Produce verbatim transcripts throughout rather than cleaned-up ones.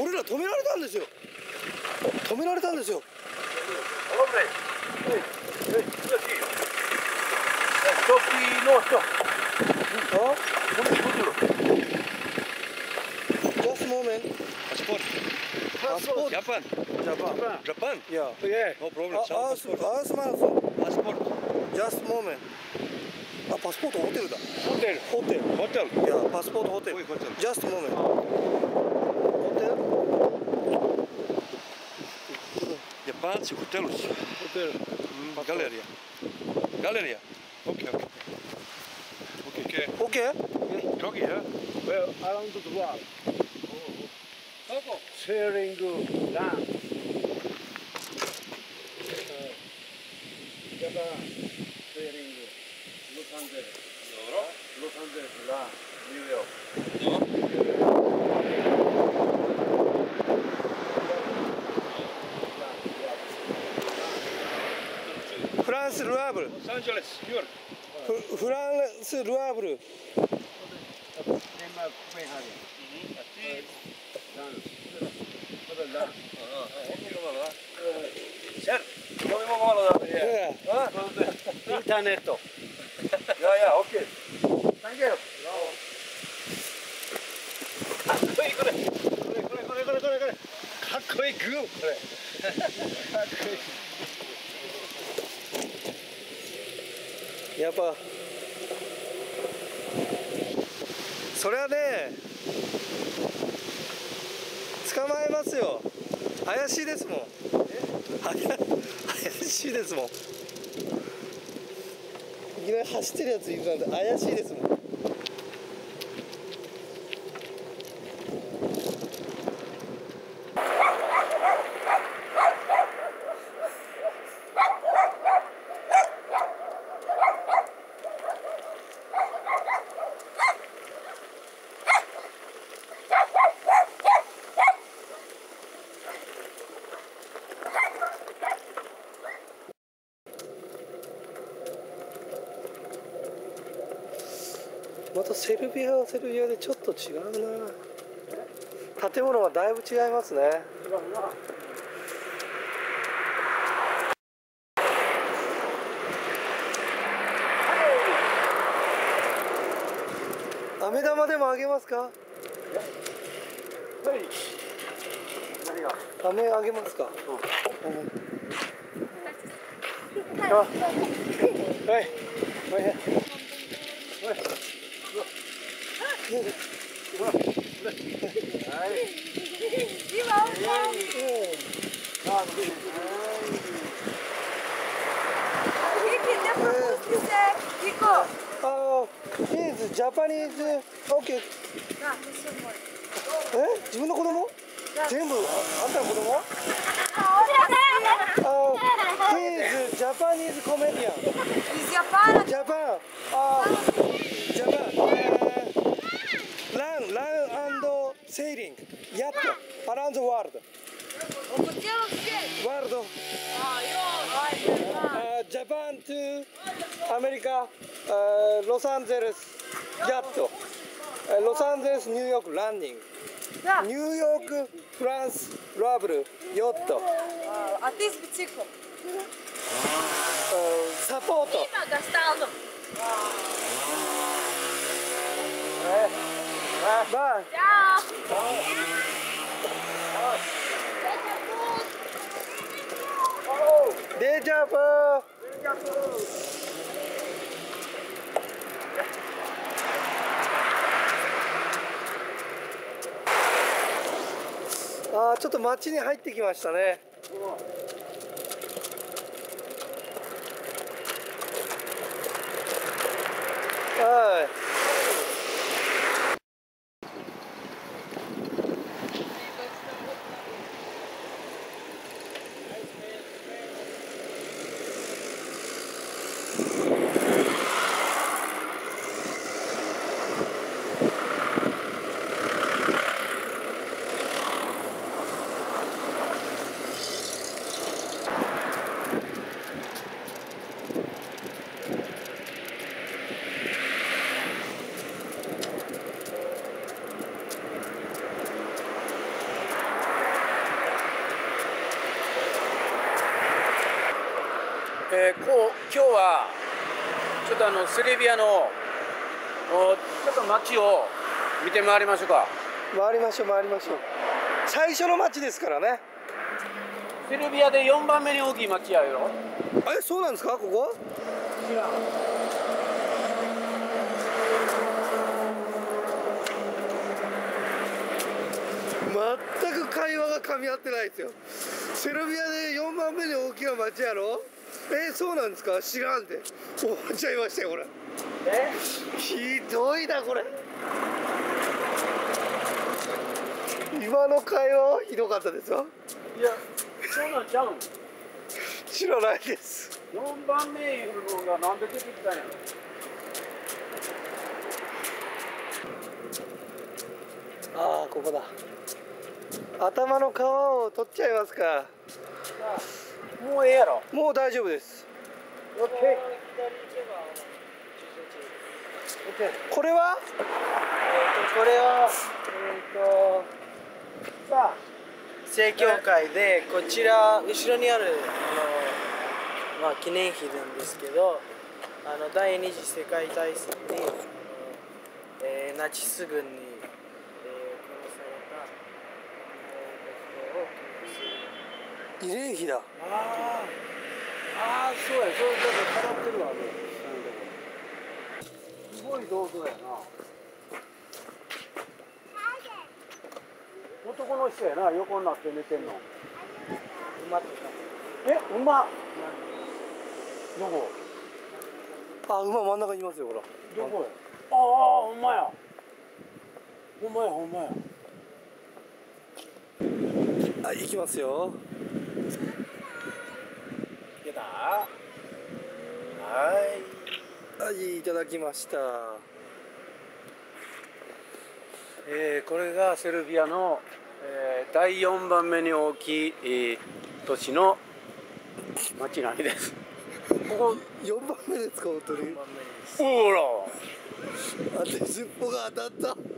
俺ら止められたんですよ。止められたんですよ。Just a moment. Passport. Passport. Japan. Japan. Japan. Yeah. Yeah. No problem. Earth, Passport. Earth Marathon. Passport. Just a moment. あ、パスポートホテルだ。 Hotel. ホテル。 Hotel. いや、パスポートホテル。 Oi, hotel. Just a moment. ホテル。 Japan se hotelos. ホテル。 Mm, Galeria. Galeria. Okay, okay. Okay, okay. OK? Jogi, yeah? Well, around the world. Sailing land. Uh, Japan sailing Los Angeles. Los Angeles land. New York. フランスルアーブル。 Los Angeles, New York. フフランスルアーブル。 Denmark, Copenhagen. Land. Other land. Sen, kom vi många månader där. ええ Internet. Ja, ja, okej. Thank you. かっこいいこれ。これこれこれこれこれこれ。かっこいいグーこれ。かっこいい。 やっぱそれはね捕まえますよ。怪しいですもん。怪しいですもん。いきなり走ってるやついるなんて怪しいですもん。またセルビアはセルビアでちょっと違うな。建物がだいぶ違いますね。飴玉でもあげますか。飴あげますか。あ、はい、はい。He's Japanese. Okay. え、自分の子供？全部あんたの子供？あ、He's Japanese comedian. He's Japan. Japan. あ、Japan. Run, run and sailing. Yacht around the world. World. Uh, Japan to America, uh, Los Angeles, yacht. Uh, Los Angeles, New York, landing. New York, France, travel, yacht. A ti s biciclo. Uh, support. Ima ga stalno. Bye. Ćao. Deja vu. あー、ちょっと街に入ってきましたね。はい。 えー、こう今日はちょっとあのセルビアのおちょっと街を見て回りましょうか。 回りましょう回りましょう。最初の街ですからね。 セルビアでよんばんめに大きい街やよ。 え、そうなんですか、ここ？ 知らん。 全く会話が噛み合ってないですよ。セルビアでよんばんめに大きな街やろ。え、そうなんですか、知らんって思っちゃいましたよこれ。 え？ ひどいなこれ。今の会話はひどかったですよ。 いや、そうなんちゃうん。 知らないです。 よんばんめいうのがなんで出てきたんやろ。 ああ、ここだ。頭の皮を取っちゃいますか。 もうええやろ。 もう大丈夫です。 オッケー。 これは？ えーとこれはえーとさあ正教会で、こちら後ろにあるあの、まあ、記念碑なんですけど、あの第二次世界大戦に、あのえーナチス軍に、えー殺された、えー人を記念する。 慰霊碑だ。 ああ、ああ、そうや、そういうこと語ってるわね。すごい銅像やな。男の人やな、横になって寝てんの。 馬とかえ、馬。どこ。 あ、馬真ん中にいますよほら。 どこや。ああ、ほんまや。ほんまや、ほんまや。 はい、行きますよ。 出た。はい。 はい、いただきました。 えー、これがセルビアの、えー、だいよんばんめに大きい、えー、都市の町並みです。ここよんばんめですか、本当に。 ほら。 あ、手尻尾が当たった。 よんばん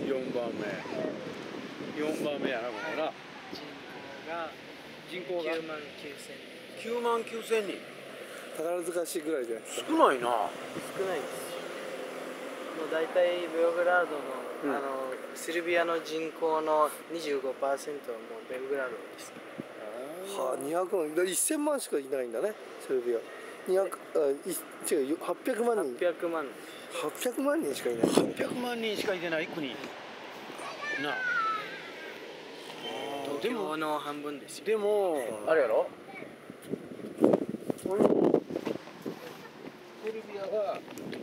め。よんばんめやな、ここな。 人口が人口がきゅうまんきゅうせんにん。 きゅうまんきゅうせんにん。 宝塚市ぐらいじゃないですか。 少ないな。 少ないです。もう大体ベオグラードの、 うんあのセルビアの人口の にじゅうごパーセント はもうベオグラードです。 はあ、にひゃくまん、だいせんまんしかいないんだね、セルビア。にひゃく、あ、い、違うよ、はっぴゃくまんにん。 はっぴゃくまん。 はっぴゃくまんにんしかいない。 はっぴゃくまんにんしかいてない国。なあ。 東京の半分ですよ。 でも、あれやろ。このセルビアが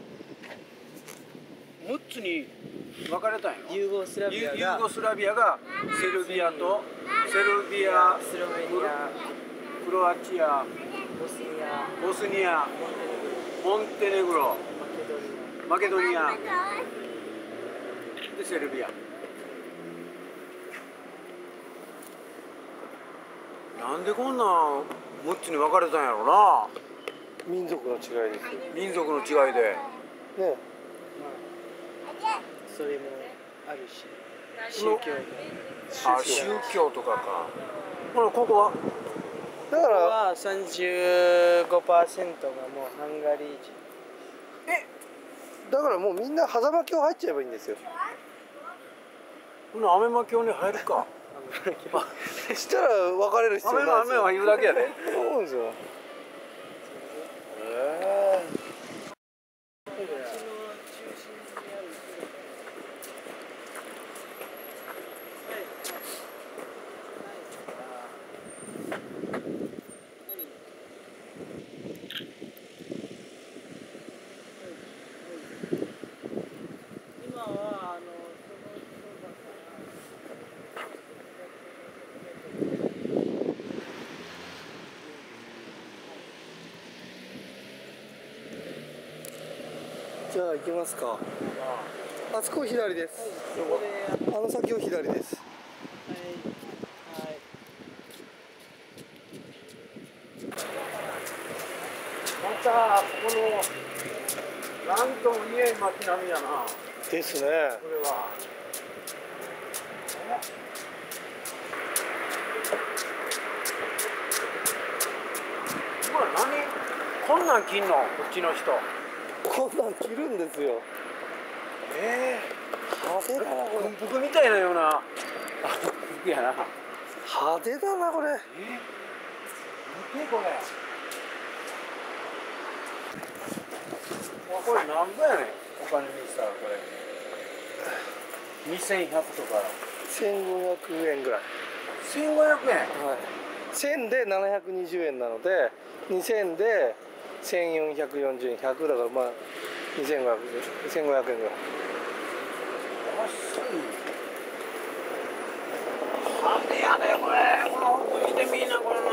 むっつに分かれたんやろ。 ユーゴスラビアがユーゴスラビアがセルビアとセルビア、 スロベニア、 クロアチア、 ボスニア、 ボスニア、モンテネグロ、 マケドニア、 マケドニアでセルビア。なんでこんなんむっつに分かれたんやろな。 民族の違いですよ。 民族の違いで。 ね。 それもあるし、宗教も。 あ、宗教とかか。ほら、ここはだから、 ここは さんじゅうごパーセント がもうハンガリー人。 だからもうみんな狭間教入っちゃえばいいんですよ。 このアメマ教に入るか。 したら別れる必アメ要ないですよ。 マアメは言うだけやで。 そうですよ。 え今はあのじゃあ行きますか。あそこ左です。 そこで、 あの先を左です。 はいはい。 またこのなんとも言えん街並みやな。 ですね。 これは。これ何？ んなん着んのこっちの人。 こんなん着るんですよ。 え派手だなえこれ。 軍服みたいなようなあ服やな。 派手だなこれ。 え見てこれ。これ何ぼやねんお金にしたらこれ。にせんひゃくとか。 せんごひゃくえんぐらい。 せんごひゃくえん。 はい。せんでななひゃくにじゅうえんなので、にせんでせんよんひゃくよんじゅうえん、ひゃくだからまあにせんごひゃくえん、せんごひゃくえんぐらい。 安い。派手やでこれ。この服着てみんなこれな。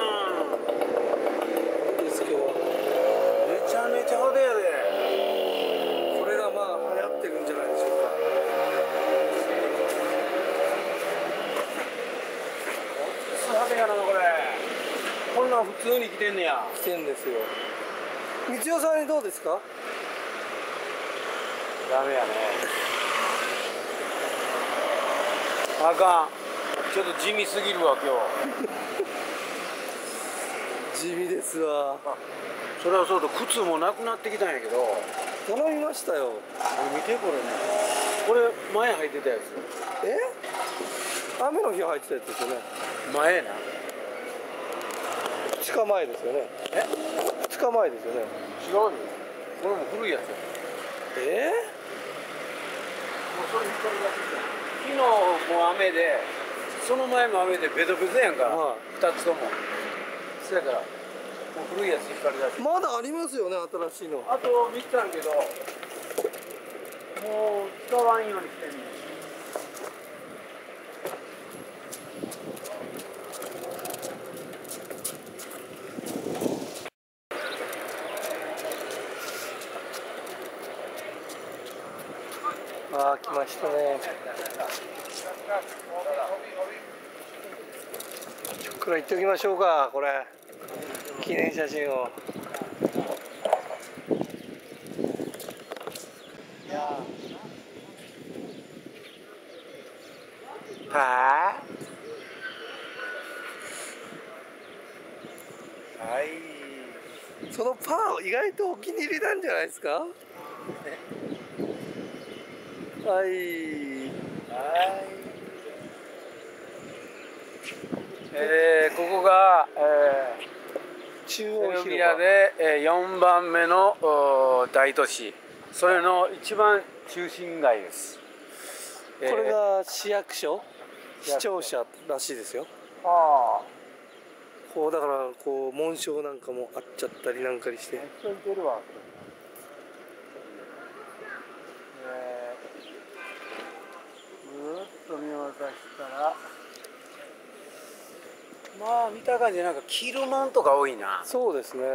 ですけど、 めちゃめちゃ派手やで。 これがまあ流行ってるんじゃないでしょうか。 派手やなこれ。こんなん普通に着てんねや。 来てんですよ。道代さんにどうですか？ ダメやね。あかん。ちょっと地味すぎるわ今日。 地味ですわ。 それはそうと靴もなくなってきたんやけど。 頼みましたよ。 見てこれね。これ前履いてたやつ。 え？雨の日入ってたやつですよね。 前な。 ふつかまえですよね。 え？ ふつかまえですよね。 違うよ。これも古いやつや。 えもうそれ引っ張り出してきた。昨日も雨で、その前も雨でベトベトやんか。 は二つとも。そやから、もう古いやつ引っ張り出して。 まだありますよね、新しいの。 あと見てたんけど、もう使わんようにしてんねん。 ああ、来ましたね。ちょっくら行っておきましょうか、これ。記念写真を。はあ。はい。そのパー、意外とお気に入りなんじゃないですか。はい。はい。 えー、ここが、えー、 中セル央広場ビアで、えー、よんばんめの大都市、それの一番中心街です。 これが市役所、市庁舎らしいですよ。 ああ、 こうだからこう紋章なんかもあっちゃったりなんかにして。 めっちゃ似てるわ。えー、ぐーっと見渡したら、まあ見た感じなんか着るもんとか多いな。 そうですね。 うん。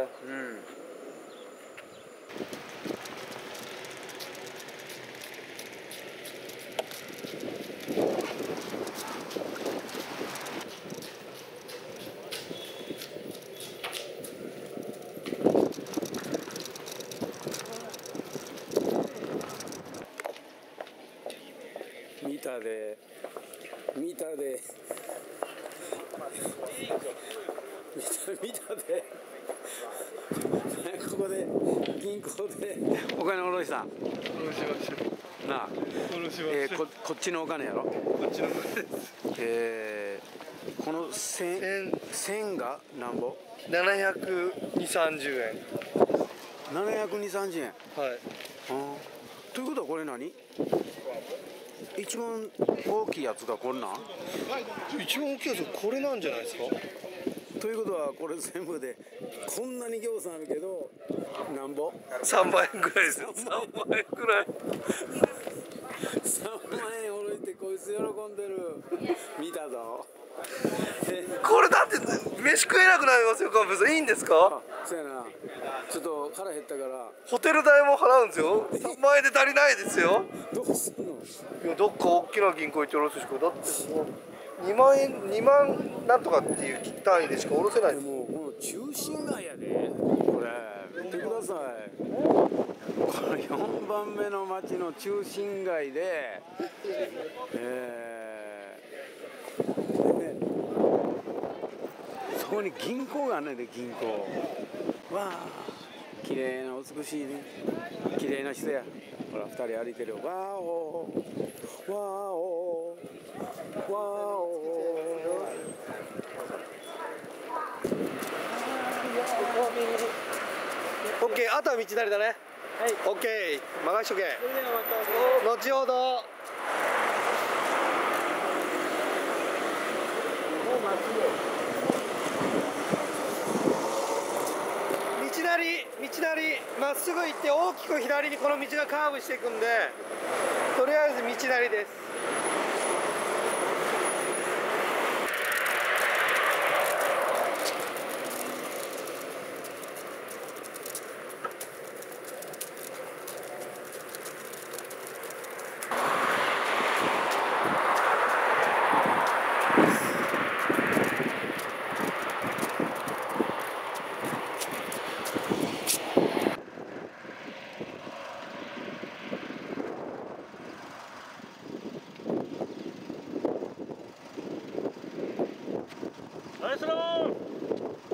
ミタでミタでミタでここで銀行でお金下ろした。 下ろしましたなあ、 下ろしましたえー、ここっちのお金やろ。 こっちの方ですえー、この線線がなんぼ？ ななひゃくにじゅう、さんじゅうえん。 ななひゃくにじゅう、さんじゅうえん。 はい。 ということはこれ何？一番大きいやつがこれなん？ 一番大きいやつこれなんじゃないですか。 ということはこれ全部でこんなに行さんあるけどなんぼ？ さんまんえんぐらいですよ。さんまんえんぐらい。 さんまんえん下ろしてこいつ喜んでる。見たぞ。 これだって飯食えなくなりますよ、カンペさん。いいんですか？ そうやな。ちょっと腹減ったからホテル代も払うんですよ。さんまんえんで足りないですよ。 どうすんの？ いや、どっか大きな銀行行って下ろすしか、だってもうにまんえん、にまんなんとかっていう単位でしか下ろせないです。 でもこの中心街やでこれ見てください。このよんばんめの町の中心街でえー、でね、そこに銀行があんねんで、銀行わあ綺麗な美しいね綺麗な人や。ほら二人歩いてる。わおわおわお。 オッケー、あとは道なりだね。 はい。 オッケー、任しとけ。 それではまた。 後ほど。 もう待つよ。 道なり、道なり、まっすぐ行って大きく左にこの道がカーブしていくんで、とりあえず道なりです。 ナイスラン。